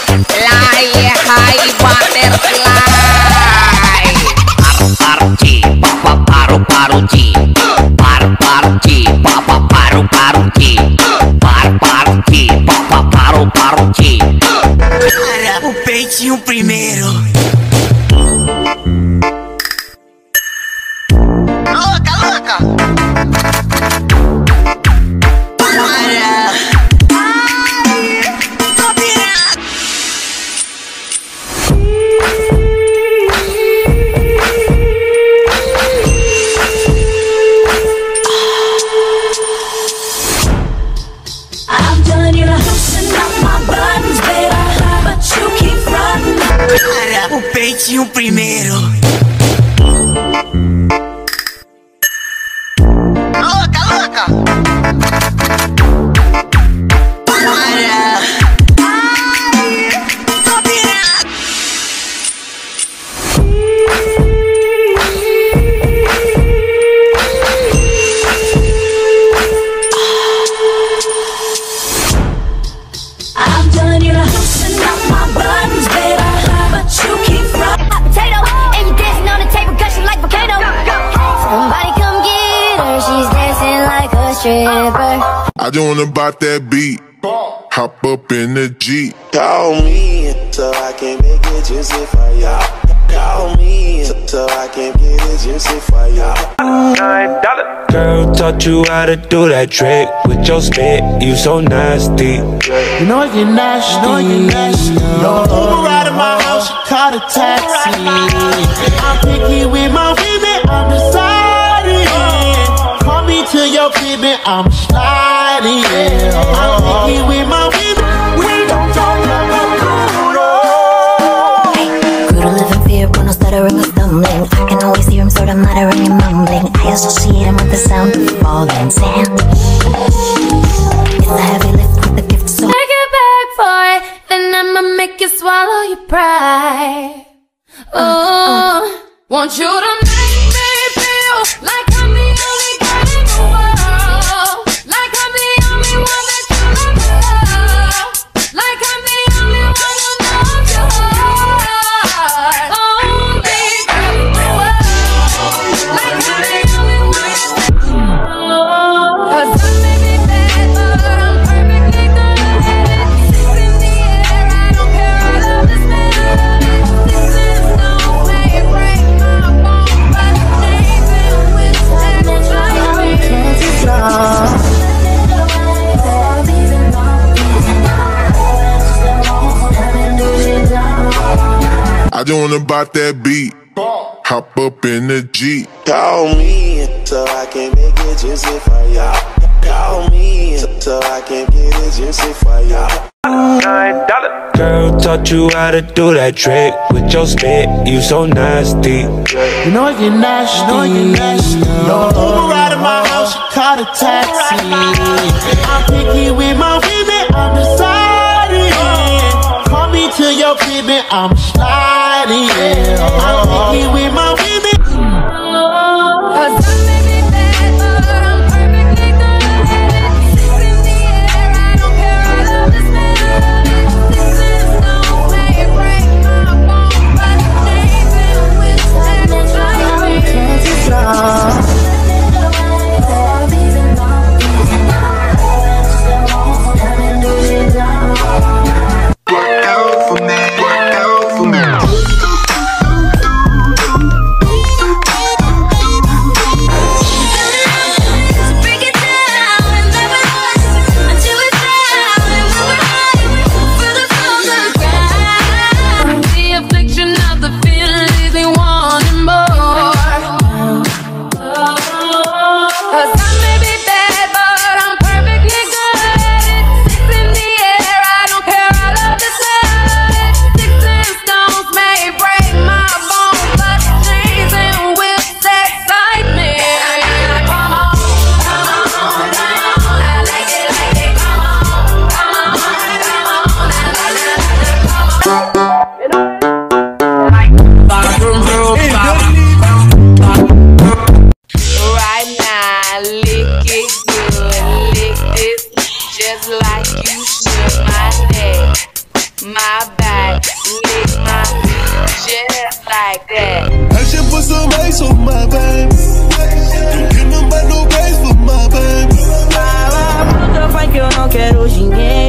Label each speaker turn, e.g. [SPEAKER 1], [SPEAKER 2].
[SPEAKER 1] Fly high butterfly. Par-par-ci, paru-paru-ci. Par-par-ci, paru-paru-ci. Par-par-ci, paru-paru-ci.
[SPEAKER 2] O peitinho primeiro. Louca, louca. O peitinho primeiro. Louca, louca.
[SPEAKER 3] I'm done, you loosen up my buttons, baby, but you keep running. Potato, and you dancing on the table, gushing like volcano. Somebody come get her, she's dancing like a stripper.
[SPEAKER 4] I just wanna bop that beat, hop up in the Jeep.
[SPEAKER 5] Call me so I can make it juicy for ya. Call me so I can get it juicy for ya.
[SPEAKER 6] Girl taught you how to do that trick with your spit, you so nasty.
[SPEAKER 7] You know you're nasty, No Uber ride at my house, you call a taxi. I'm picky with my women, I'm deciding. Call me to your crib and I'm sliding. I'm picky with my women, we don't talk about
[SPEAKER 3] Cruel live in fear, but no stuttering or stumbling. I can always hear him sort of muttering and mumbling. I associate him with the sound of falling sand. It's a heavy lift with the gift, so take it back for it. Then I'ma make you swallow your pride. Oh, want you to make me feel like I'm the only girl in the world. Like I'm the only one that you love. Like I'm the only one who knows your heart. Only girl in the world. Like I'm the only one. 'Cause I may be bad, but I'm perfectly good. Six in the air, I don't care, I love this man. Sixes don't make it break my bone, but David with extra
[SPEAKER 4] I just wanna bop that beat, hop up in the Jeep.
[SPEAKER 5] Call me so I can make it juicy for ya. Call me so I can get it juicy for ya.
[SPEAKER 6] Girl taught you how to do that trick with your spit, you so nasty.
[SPEAKER 7] you know you're nasty, No Uber ride at my house, you call a taxi. I'm picky with my women, I'm deciding. Call me to your crib and I'm sliding. I'm picky with my women.
[SPEAKER 3] 'Cause I may be bad, but I'm perfectly good. Six in the air, I don't care, I love this man. Sixes don't make it break my bone, but David with extra
[SPEAKER 8] my back, lick my just like that.
[SPEAKER 5] I should put some ice on my baby. Don't give nobody no grace for my baby.
[SPEAKER 8] Fala pro teu pai que eu não quero dinheiro.